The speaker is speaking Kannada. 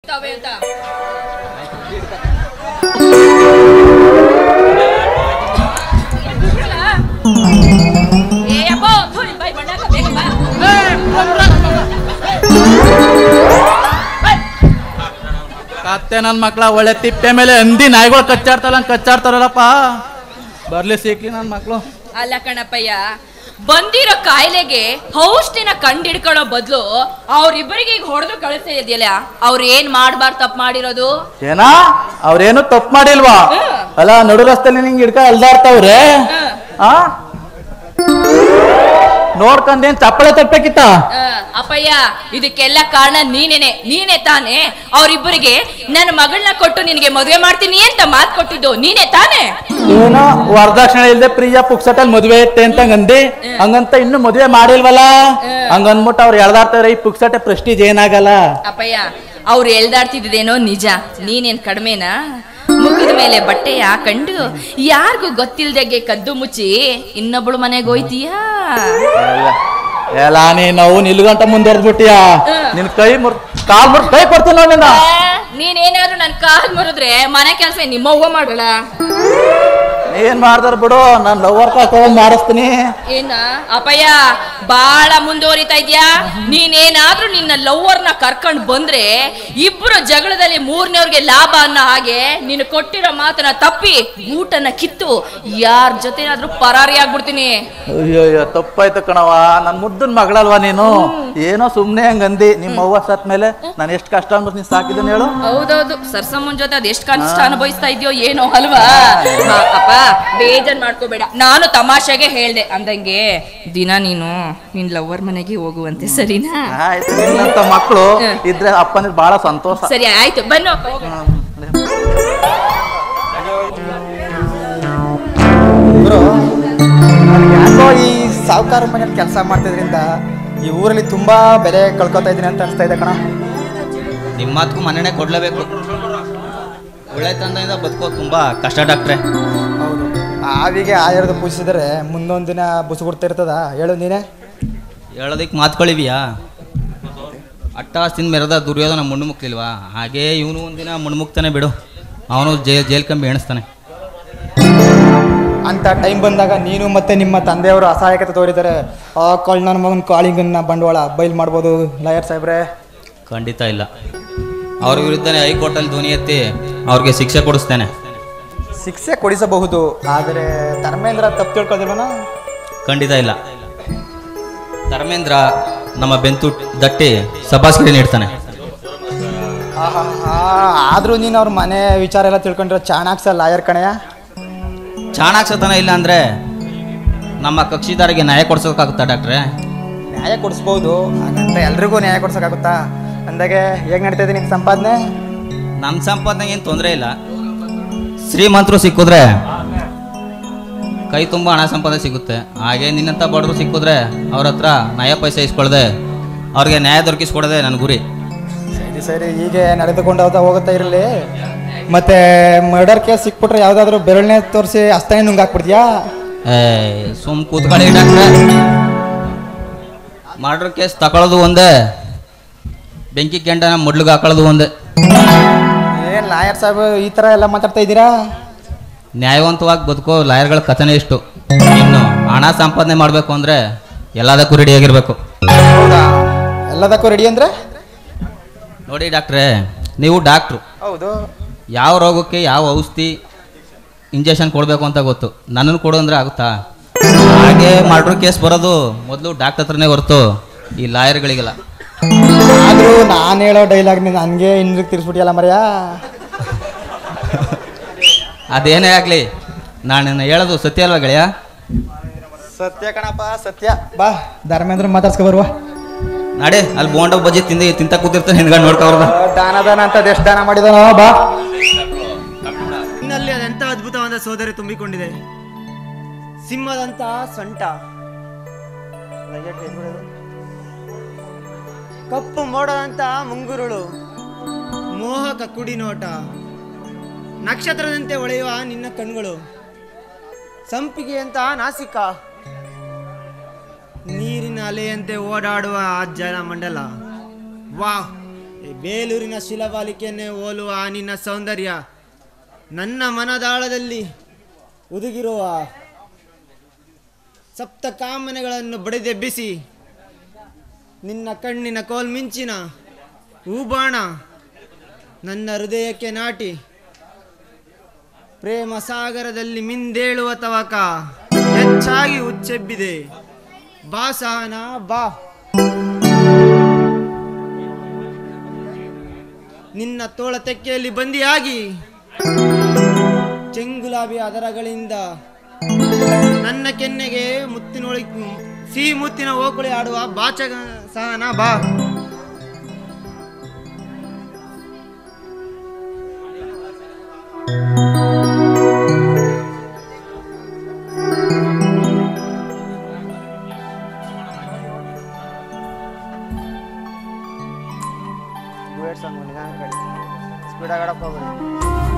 ಸಿಗ್ತಾವೆ ಅಂತ. ಕತ್ತೆ ನನ್ನ ಮಕ್ಳ ಒಳ್ಳೆ ತಿಪ್ಪೆ ಮೇಲೆ ಹಂದಿ ನಾಯಿಗಳು ಕಚ್ಚಾಡ್ತಾರಲ್ಲಪ್ಪ. ಬರ್ಲಿ ಸಿಕ್ಲಿ ನನ್ನ ಮಕ್ಳು. ಅಲ್ಲ ಕಣಪ್ಪಯ್ಯ, ಬಂದಿರೋ ಕಾಯಿಲೆಗೆ ಔಷಧಿನ ಕಂಡಿಡ್ಕೊಳ್ಳೋ ಬದಲು ಅವ್ರಿಬ್ಬರಿಗೆ ಈಗ ಹೊಡೆದು ಕಳಿಸ್ತಾ ಇದೆಯಲ್ಲ, ಅವ್ರು ಏನ್ ಮಾಡ್ಬಾರ್ದು ತಪ್ಪು ಮಾಡಿರೋದು? ಏನಾ ಅವ್ರೇನು ತಪ್ಪು ಮಾಡಿಲ್ವಾ? ಅಲ್ಲ ನಡು ರಸ್ತೆಲಿ ನಿಂಗೆ ಹಿಡ್ಕ ಅಲ್ದಾಡ್ತಾವ್ರೆ. ನೋಡ್ಕೊಂಡೇನ್ ಚಪ್ಪಳೆ ತಪ್ಪಬೇಕಿತ್ತ? ಅಪ್ಪಯ್ಯ, ಇದಕ್ಕೆಲ್ಲ ಕಾರಣ ನೀನೇ ತಾನೆ. ಅವ್ರಿಬ್ಬರಿಗೆ ನನ್ನ ಮಗಳನ್ನ ಕೊಟ್ಟು ನಿನಗೆ ಮದುವೆ ಮಾಡ್ತೀನಿ ಅಂತ ಮಾತು ಕೊಟ್ಟಿದ್ದು ನೀನೇ ತಾನೆ? ಏನೋ ವರದಕ್ಷಿಣೆ ಇಲ್ದೆ ಪ್ರಿಯ ಪುಕ್ಸಟಲ್ ಮದುವೆ ಐತೆ ಅಂತ ಅಂದಿ, ಹಂಗಂತ ಇನ್ನು ಮದುವೆ ಮಾಡಿಲ್ವಲ್ಲ. ಹಂಗನ್ಬಿಟ್ಟು ಅವ್ರು ಎಳ್ದಾಡ್ತಾರೆ, ಈ ಪುಕ್ಸಟೆ ಪ್ರೆಸ್ಟೀಜ್ ಏನಾಗಲ್ಲ. ಅಪ್ಪಯ್ಯ, ಅವ್ರು ಎಳ್ದಾಡ್ತಿದ್ದೇನೋ ನಿಜ, ನೀನೇನ್ ಕಡಿಮೆನಾ? ಮುಖದ ಮೇಲೆ ಬಟ್ಟೆ ಹಾಕೊಂಡು ಯಾರಿಗೂ ಗೊತ್ತಿಲ್ದಾಗೆ ಕದ್ದು ಮುಚ್ಚಿ ಇನ್ನೊಬ್ಳು ಮನೆಗೆ ಹೋಯ್ತೀಯಾ? ಎಲ್ಲ ನಾವು ನಿಲ್ಗಂಟ ಮುಂದುವರೆದ್ಬಿಟ್ಟಿಯಾ? ನಿನ್ ಕೈ ಕಾಲ್ ಮುರ್ ಕೈ ಕೊಡ್ತೀನಿ ನೋಡಿ. ನೀನೇನಾದ್ರು ನನ್ ಕಾಲ್ ಮುರಿದ್ರೆ ಮನೆ ಕೆಲಸ ನಿಮ್ಮವ್ವ ಮಾಡಲ್ಲ. ಏನ್ ಮಾಡ್ದಾರ ಬಿಡು, ನಾನ್ ಲವರ್ ಕಾಕೊಂಡ್ ಮಾಡಿಸ್ತೀನಿ. ಏನ ಅಪ್ಪಯ್ಯ, ಬಾಳ ಮುಂದುವರಿತಾ ಇದ್ಯಾ? ನೀನೇನಾದ್ರೂ ನಿನ್ನ ಲವ್ವರ್ನ ಕರ್ಕೊಂಡ್ ಬಂದ್ರೆ ಇಬ್ರು ಜಗಳದಲ್ಲಿ ಮೂರನೇವ್ರಿಗೆ ಲಾಭ ಅನ್ನೋ ಹಾಗೆ ನೀನು ಕೊಟ್ಟಿರೋ ಮಾತನ್ನ ತಪ್ಪಿ ಊಟನ ಕಿತ್ತು ಯಾರ ಜೊತೆನಾದ್ರೂ ಪರಾರಿ ಆಗ್ಬಿಡ್ತೀನಿ. ಅಯ್ಯೋ ತಪ್ಪಾಯ್ತು ಕಣವ, ನನ್ ಮುದ್ದನ್ ಮಗಳಲ್ವಾ ನೀನು? ಏನೋ ಸುಮ್ನೆ ಹಂಗಂದಿ. ನಿಮ್ಮ ಅವ್ವ ಸತ್ ಮೇಲೆ ನಾನು ಎಷ್ಟು ಕಷ್ಟ ಅನ್ಬಿಟ್ಟು ನೀನ್ ಸಾಕಿದ್ದೀನಿ ಹೇಳು. ಹೌದೌದು, ಸರ್ಸಮ್ಮನ್ ಜೊತೆ ಅದ್ ಎಷ್ಟು ಕಷ್ಟ ಅನುಭವಿಸ್ತಾ ಇದೆಯೋ ಏನೋ ಅಲ್ವಾ? ಅಪ್ಪ ಬೇಜಾರ್ ಮಾಡ್ಕೋಬೇಡ, ನಾನು ತಮಾಷೆಗೆ ಹೇಳ್ದೆ ಅಂದಂಗೆ ದಿನ ನೀನು ನಿನ್ ಲವ್ವರ್ ಮನೆಗೆ ಹೋಗುವಂತೆ, ಸರಿನಾ? ಆಯ್ತು, ನಿನ್ನಂತ ಮಕ್ಕಳು ಇದ್ರೆ ಅಪ್ಪನಿಗೆ ಬಹಳ ಸಂತೋಷ. ಸರಿ ಆಯ್ತು, ಬನ್ನು. ಯಾಕೋ ಈ ಸಾಹುಕಾರ ಮನೇಲಿ ಕೆಲಸ ಮಾಡ್ತಿದ್ರಿಂದ ಈ ಊರಲ್ಲಿ ತುಂಬಾ ಬೆಲೆ ಕಳ್ಕೊತಾ ಇದೀನಿ ಅಂತ ಅನಿಸ್ತಾ ಇದೆ ಕಣ. ನಿಮ್ಮ ಮಾತಕ್ಕೂ ಮನೆನೇ ಕೊಡ್ಲೇಬೇಕು. ಒಳ್ಳೆ ತಂದೆಯಿಂದ ಬದುಕೋದು ತುಂಬಾ ಕಷ್ಟ ಡಾಕ್ಟ್ರೆ. ಹೌದು, ಆವಿಗೆ ಆಯುರ್ವೇದ ಪೂಜಿಸಿದರೆ ಮುಂದೊಂದು ದಿನ ಬುಸುಗುಡ್ತಾ ಇರ್ತದ. ಹೇಳು ನೀನೇ. ಹೇಳೋದಕ್ಕೆ ಮಾತುಗಳಿವ್ಯಾ? ಅಟ್ಟಾಸ್ತಿಂದ ಮೆರೆದ ದುರ್ಯೋಧನ ಮುಣ್ಣು ಮುಕ್ಲಿಲ್ವಾ? ಹಾಗೇ ಇವನು ಒಂದಿನ ಮುಣ್ಮುಕ್ತಾನೆ ಬಿಡು, ಅವನು ಜೈಲ್ ಕಂಬಿ ಎಣಿಸ್ತಾನೆ. ಅಂತ ಟೈಮ್ ಬಂದಾಗ ನೀನು ಮತ್ತೆ ನಿಮ್ಮ ತಂದೆಯವರು ಅಸಹಾಯಕತೆ ತೋರಿದರೆ ಆ ಕಾಳ್ ನನ್ನ ಮಗನ ಕಾಳಿಂಗನ್ನ ಬಂಡವಾಳ ಬಯಲು ಮಾಡ್ಬೋದು ಲಾಯರ್ ಸಾಹೇಬ್ರೆ? ಖಂಡಿತ ಇಲ್ಲ. ಅವ್ರ ವಿರುದ್ಧನೇ ಹೈಕೋರ್ಟಲ್ಲಿ ಧ್ವನಿ ಎತ್ತಿ ಅವ್ರಿಗೆ ಶಿಕ್ಷೆ ಕೊಡಿಸ್ತೇನೆ. ಶಿಕ್ಷೆ ಕೊಡಿಸಬಹುದು, ಆದರೆ ಧರ್ಮೇಂದ್ರ ತಪ್ಪು ತಿಳ್ಕೊಳ್ದಿಲ್ವನ? ಖಂಡಿತ ಇಲ್ಲ. ಧರ್ಮೇಂದ್ರ ನಮ್ಮ ಬೆಂತು ದಟ್ಟಿ ಸಭಾಸ್ಕರಿ ನೀಡ್ತಾನೆ. ಆದರೂ ನೀನು ಅವ್ರ ಮನೆ ವಿಚಾರ ಎಲ್ಲ ತಿಳ್ಕೊಂಡಿರೋ ಚಾಣಾಕ್ಷ ಲಾಯರ್ ಕಣೆಯ. ಚಾಣಾಕ್ಷತನ ಇಲ್ಲ ಅಂದರೆ ನಮ್ಮ ಕಕ್ಷಿದಾರಿಗೆ ನ್ಯಾಯ ಕೊಡ್ಸೋಕ್ಕಾಗುತ್ತಾ ಡಾಕ್ಟ್ರೆ? ನ್ಯಾಯ ಕೊಡಿಸ್ಬೋದು, ಹಾಗಂತ ಎಲ್ರಿಗೂ ನ್ಯಾಯ ಕೊಡ್ಸೋಕ್ಕಾಗುತ್ತಾ? ಅಂದಾಗೆ ಹೇಗೆ ನಡೀತಾ ಇದೆ ನಿನ್ನ ಸಂಪಾದನೆ? ನಮ್ಮ ಸಂಪಾದನೆಗೆ ಏನು ತೊಂದರೆ ಇಲ್ಲ. ಶ್ರೀಮಂತರು ಸಿಕ್ಕಿದ್ರೆ ಕೈ ತುಂಬ ಹಣ ಸಂಪಾದನೆ ಸಿಗುತ್ತೆ. ಹಾಗೆ ನಿನ್ನಂಥ ಬಡವರು ಸಿಕ್ಕಿದ್ರೆ ಅವ್ರ ಹತ್ರ ನಯ ಪೈಸೆ ಇಸ್ಕೊಳ್ದೆ ಅವ್ರಿಗೆ ನ್ಯಾಯ ದೊರಕಿಸ್ಕೊಡೋದೆ ನನ್ನ ಗುರಿ. ಸರಿ ಸರಿ, ಹೀಗೆ ನಡೆದುಕೊಂಡು ಹೋಗುತ್ತಾ ಇರಲಿ. ಮತ್ತೆ ಮರ್ಡರ್ ಕೇಸ್ ಸಿಕ್ಬಿಟ್ರೆ ಯಾವುದಾದ್ರೂ ಬೆರಳನೆ ತೋರಿಸಿ ಅಸ್ತನೇ ನುಂಗಾಕ್ಬಿಡ್ತೀಯಾ? ಸುಮ್ ಕೂತ್ಕೊಳ್ಳಿ ಡಾಕ್ಟ್ರೆ. ಮರ್ಡರ್ ಕೇಸ್ ತಗೊಳ್ಳೋದು ಒಂದೇ, ಬೆಂಕಿ ಕೆಂಡನ ಮೊಡ್ಲಿಗೆ ಹಾಕೊಳ್ಳೋದು ಒಂದೇ. ಏನು ಲಾಯರ್ ಸಾಹೇಬ್ ಈ ಥರ ಎಲ್ಲ ಮಾತಾಡ್ತಾ ಇದ್ದೀರಾ? ನ್ಯಾಯವಂತವಾಗಿ ಬದುಕೋ ಲಾಯರ್ಗಳ ಕಥೆನೇ ಇಷ್ಟು. ಇನ್ನು ಹಣ ಸಂಪಾದನೆ ಮಾಡಬೇಕು ಅಂದರೆ ಎಲ್ಲದಕ್ಕೂ ರೆಡಿಯಾಗಿರಬೇಕು. ಹೌದಾ? ಎಲ್ಲದಕ್ಕೂ ರೆಡಿ ಅಂದರೆ ನೋಡಿ ಡಾಕ್ಟ್ರೇ, ನೀವು ಡಾಕ್ಟ್ರು. ಹೌದು. ಯಾವ ರೋಗಕ್ಕೆ ಯಾವ ಔಷಧಿ ಇಂಜೆಕ್ಷನ್ ಕೊಡಬೇಕು ಅಂತ ಗೊತ್ತು. ನನ್ನನ್ನು ಕೊಡು ಅಂದರೆ ಆಗುತ್ತಾ? ಹಾಗೆ ಮರ್ಡರ್ ಕೇಸ್ ಬರೋದು ಮೊದಲು ಡಾಕ್ಟರ್ ಹತ್ರನೇ ಹೊರತು ಈ ಲಾಯರ್ಗಳಿಗೆಲ್ಲ. ಆದರೂ ನಾನು ಹೇಳೋ ಡೈಲಾಗ್ ನನಗೆ ಇನ್ನಿಗೆ ತಿರ್ಸ್ಬಿಟ್ಟಿಯಲ್ಲ ಮರ್ಯ. ಅದೇನೇ ಆಗಲಿ, ನಾನು ಹೇಳೋದು ಸತ್ಯ ಅಲ್ವಾ ಗೆಳೆಯ? ಸತ್ಯ ಕಣಪ್ಪ, ಸತ್ಯ. ಬಾ ಧರ್ಮೇಂದ್ರ ಮಾತಾಡ್ಸ್ಕೊ ಬರುವ. ನಾಡೆ ಅಲ್ಲಿ ಬೋಂಡ ಬಜ್ಜಿ ತಿಂತ ಕೂತಿರ್ತಾನೆ, ಹಿಂದ್ಗಡೆ ನೋಡ್ಕೊಬಾರ್ದ. ದಾನ ಅಂತ ಎಷ್ಟು ದಾನ ಮಾಡಿದಾನೋ. ಬಾ. ಇನ್ನಲ್ಲಿ ಅದೆಂಥ ಅದ್ಭುತವಾದ ಸೋದರಿ ತುಂಬಿಕೊಂಡಿದೆ. ಸಿಂಹದಂತ ಸೊಂಟ, ಕಪ್ಪು ಮೋಡದಂತ ಮುಂಗುರುಳು, ಮೋಹಕ ಕುಡಿ ನೋಟ, ನಕ್ಷತ್ರದಂತೆ ಹೊಳೆಯುವ ನಿನ್ನ ಕಣ್ಗಳು, ಸಂಪಿಗೆಯಂತ ನಾಸಿಕ, ನೀರಿನ ಅಲೆಯಂತೆ ಓಡಾಡುವ ಆ ಜಲ ಮಂಡಲ. ವಾಹ್, ಈ ಬೇಲೂರಿನ ಶಿಲಾಬಾಲಿಕೆಯನ್ನೇ ಹೋಲುವ ಆ ನಿನ್ನ ಸೌಂದರ್ಯ ನನ್ನ ಮನದಾಳದಲ್ಲಿ ಹುದುಗಿರುವ ಸಪ್ತ ಕಾಮನೆಗಳನ್ನು ಬಡಿದೆಬ್ಬಿಸಿ ನಿನ್ನ ಕಣ್ಣಿನ ಕೋಲ್ಮಿಂಚಿನ ಹೂಬಾಣ ನನ್ನ ಹೃದಯಕ್ಕೆ ನಾಟಿ ಪ್ರೇಮ ಸಾಗರದಲ್ಲಿ ಮಿಂದೇಳುವ ತವಕ ಹೆಚ್ಚಾಗಿ ಉಚ್ಚೆಬ್ಬಿದೆ. ಬಾ ಸಹನ ಬಾ, ನಿನ್ನ ತೋಳ ತೆಕ್ಕೆಯಲ್ಲಿ ಬಂದಿಯಾಗಿ ಚೆಂಗುಲಾಬಿ ಅದರಗಳಿಂದ ನನ್ನ ಕೆನ್ನೆಗೆ ಮುತ್ತಿನೊಳಿ ಸಿಹಿ ಮುತ್ತಿನ ಓಕುಳಿ ಆಡುವ ಬಾಚ ಸಹನ ಬಾ. ಸ್ಪೀಡ್ ಆಗಿ ಹೋಗ್ರಿ.